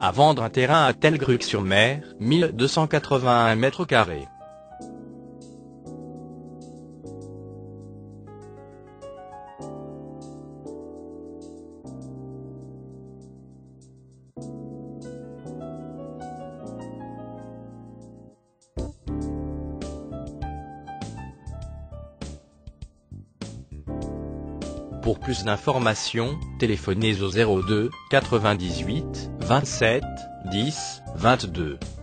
À vendre un terrain à Telgruc-sur-Mer, 1281 m². Pour plus d'informations, téléphonez au 02 98 27 10 22.